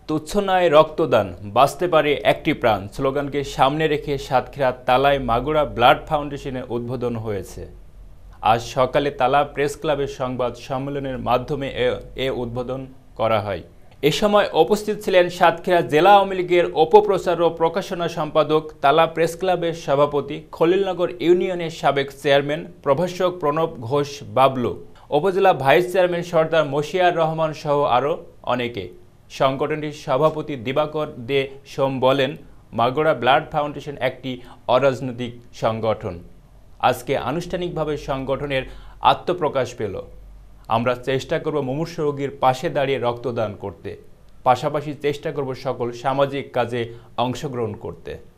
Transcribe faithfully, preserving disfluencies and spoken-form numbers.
তুচ্ছ নয় রক্তদান, বাঁচতে পারে একটি প্রাণ স্লোগানকে সামনে রেখে সাতক্ষীরা তালায় মাগুরা ব্লাড ফাউন্ডেশনের উদ্বোধন হয়েছে। আজ সকালে তালা প্রেস ক্লাবের সংবাদ সম্মেলনের মাধ্যমে এ উদ্বোধন করা হয়। এ সময় উপস্থিত ছিলেন সাতক্ষীরা জেলা আওয়ামী লীগের উপপ্রচার ও প্রকাশনা সম্পাদক, তালা প্রেস ক্লাবের সভাপতি, খলিলনগর ইউনিয়নের সাবেক চেয়ারম্যান প্রভাষক প্রণব ঘোষ বাবলু, উপজেলা ভাইস চেয়ারম্যান সর্দার মশিয়ার রহমান সহ আরও অনেকে। সংগঠনটির সভাপতি দিবাকর দে সোম বলেন, মাগুরা ব্লাড ফাউন্ডেশন একটি অরাজনৈতিক সংগঠন। আজকে আনুষ্ঠানিকভাবে সংগঠনের আত্মপ্রকাশ পেল। আমরা চেষ্টা করব মুমূর্ষু রোগীর পাশে দাঁড়িয়ে রক্তদান করতে, পাশাপাশি চেষ্টা করব সকল সামাজিক কাজে অংশগ্রহণ করতে।